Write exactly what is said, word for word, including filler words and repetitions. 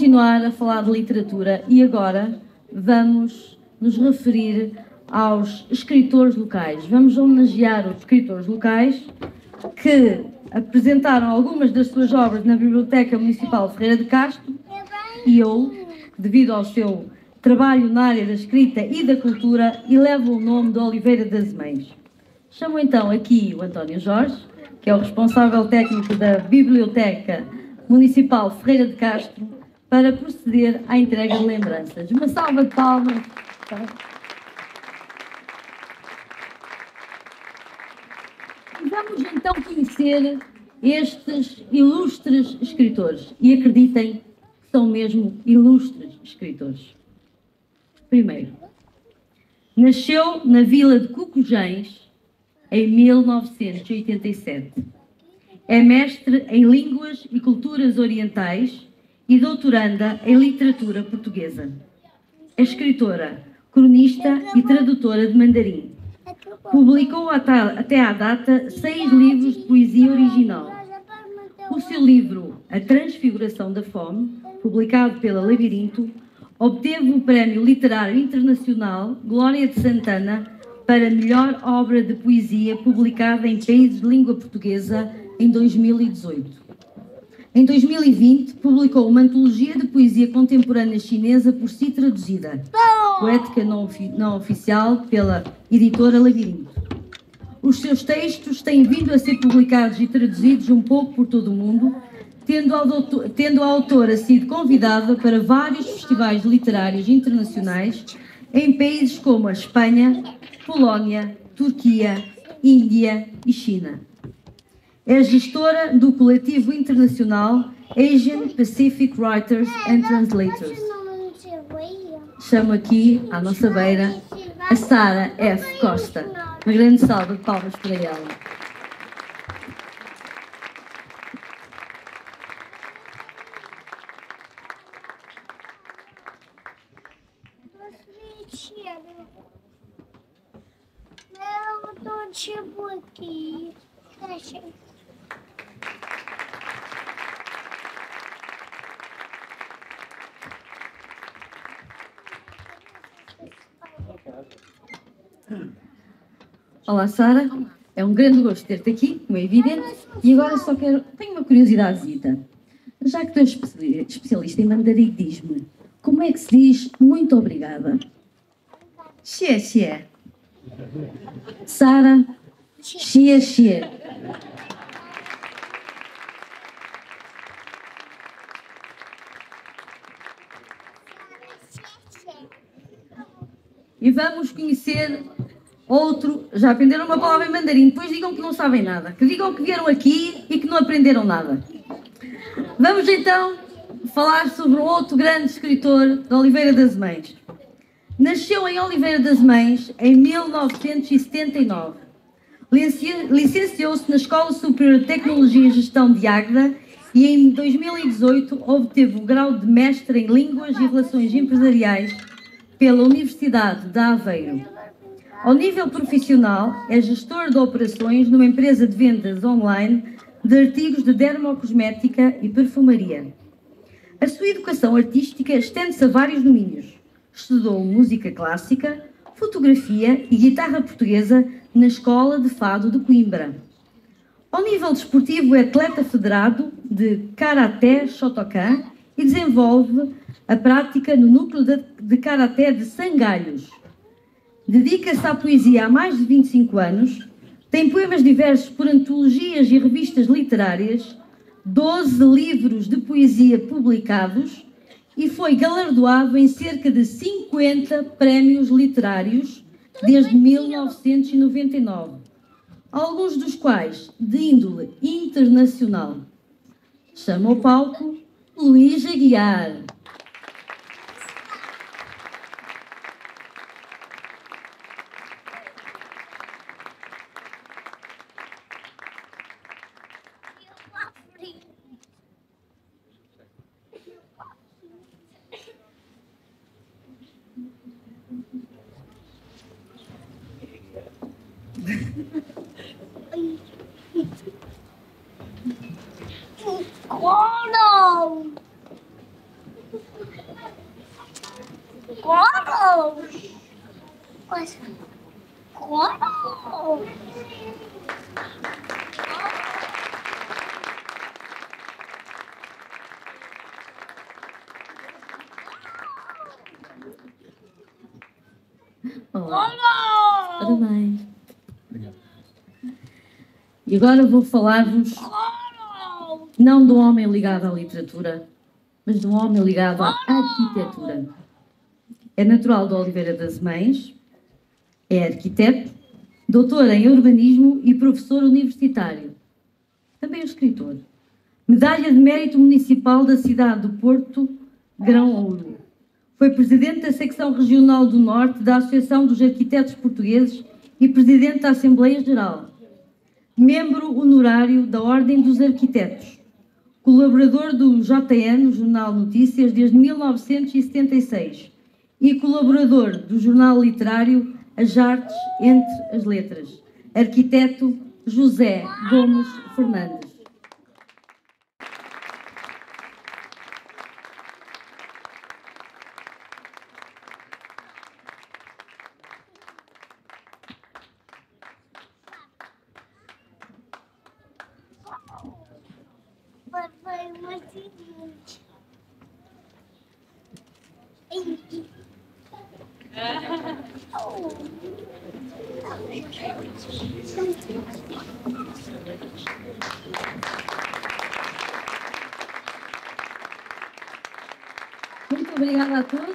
continuar a falar de literatura e agora vamos nos referir aos escritores locais. Vamos homenagear os escritores locais que apresentaram algumas das suas obras na Biblioteca Municipal de Ferreira de Castro e eu, devido ao seu trabalho na área da escrita e da cultura, elevo o nome de Oliveira das Mães. Chamo então aqui o António Jorge, que é o responsável técnico da Biblioteca Municipal Ferreira de Castro, para proceder à entrega de lembranças. Uma salva de palmas. Vamos então conhecer estes ilustres escritores. E acreditem, são mesmo ilustres escritores. Primeiro, nasceu na vila de Cucujães em mil novecentos e oitenta e sete. É mestre em Línguas e Culturas Orientais e doutoranda em Literatura Portuguesa. É escritora, cronista e tradutora de mandarim. Publicou até à data seis livros de poesia original. O seu livro A Transfiguração da Fome, publicado pela Labirinto, obteve o Prémio Literário Internacional Glória de Santana para melhor obra de poesia publicada em países de língua portuguesa em dois mil e dezoito. Em dois mil e vinte, publicou uma antologia de poesia contemporânea chinesa por si traduzida, Poética não, ofi não Oficial, pela editora Labirinto. Os seus textos têm vindo a ser publicados e traduzidos um pouco por todo o mundo, tendo a, doutor, tendo a autora sido convidada para vários festivais literários internacionais em países como a Espanha, Polónia, Turquia, Índia e China. É gestora do coletivo internacional Asian Pacific Writers and Translators. Chamo aqui, à nossa beira, a Sara F. Costa. Uma grande salva de palmas para ela. Olá, Sara. É um grande gosto ter-te aqui, como é evidente. E agora só quero... Tenho uma curiosidadezinha. Já que tu és especialista em mandarim, diz-me, como é que se diz muito obrigada? Xie, xie. Sara, xie, xie. E vamos conhecer outro. Já aprenderam uma palavra em mandarim, depois digam que não sabem nada, que digam que vieram aqui e que não aprenderam nada. Vamos então falar sobre outro grande escritor de Oliveira das Mães. Nasceu em Oliveira das Mães em mil novecentos e setenta e nove. Licenciou-se na Escola Superior de Tecnologia e Gestão de Águeda e em dois mil e dezoito obteve o grau de mestre em Línguas e Relações Empresariais pela Universidade de Aveiro. Ao nível profissional, é gestor de operações numa empresa de vendas online de artigos de dermocosmética e perfumaria. A sua educação artística estende-se a vários domínios. Estudou música clássica, fotografia e guitarra portuguesa na Escola de Fado de Coimbra. Ao nível desportivo, é atleta federado de Karaté Shotokan e desenvolve a prática no núcleo de, de Karaté de Sangalhos. Dedica-se à poesia há mais de vinte e cinco anos, tem poemas diversos por antologias e revistas literárias, doze livros de poesia publicados e foi galardoado em cerca de cinquenta prémios literários desde mil novecentos e noventa e nove, alguns dos quais de índole internacional. Chama ao palco Luís Aguiar. Claro! Mas, claro! Olá. Parabéns. E agora vou falar-vos não de um homem ligado à literatura, mas de um homem ligado à arquitetura. É natural de Oliveira das Mães, é arquiteto, doutor em urbanismo e professor universitário. Também é escritor. Medalha de Mérito Municipal da cidade do Porto, Grão-Ouro. Foi presidente da secção regional do Norte da Associação dos Arquitetos Portugueses e presidente da Assembleia Geral. Membro honorário da Ordem dos Arquitetos. Colaborador do J N, Jornal Notícias, desde mil novecentos e setenta e seis. E colaborador do jornal literário As Artes Entre as Letras. Arquiteto José Gomes Fernandes. Papai, uma seguinte. Muito obrigada a todos.